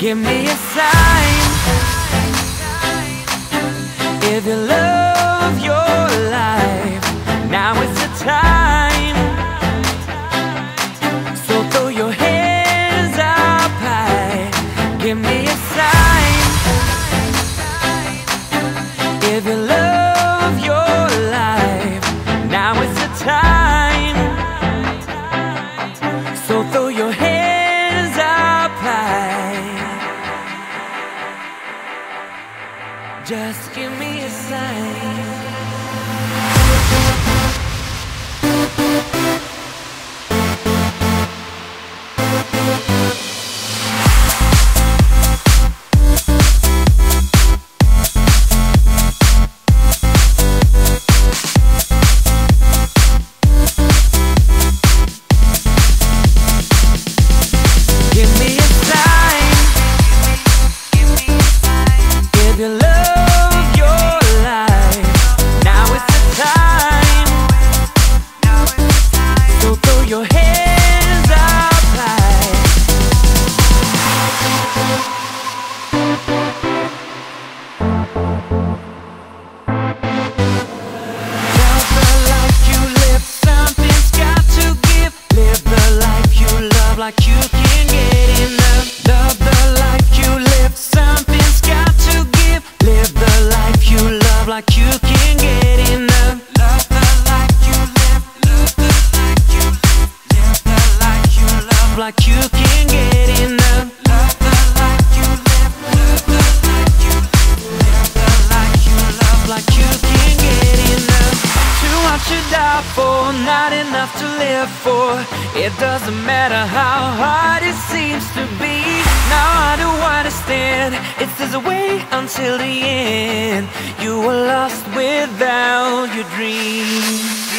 Give me a sign if you love your life. Now is the time. So throw your hands up high. Give me a sign if you love your life. Now is the time. So throw your hands up high. Just give me a sign. If you love your life, now is the time. So throw your hands up high. Love the life you live, something's got to give. Live the life you love like you can't get enough. Love the life you live, something's got to give. Live the life you love like you can't get enough. Love the life you live, love the life you live. Live the life you love like you can't get enough. Love the life you live, love the life you live. Live the life you love like you can't get enough. Too much to die for, not enough to live for. It doesn't matter how hard it seems to be. Now I do understand, it's this way until the end. You were lost without your dream.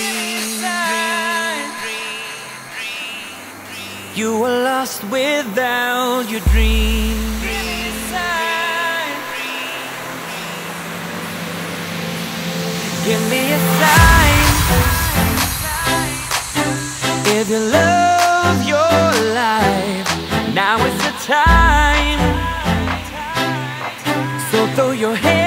You were lost without your dream. Give me a sign if you love your life. Now is the time. So throw your hands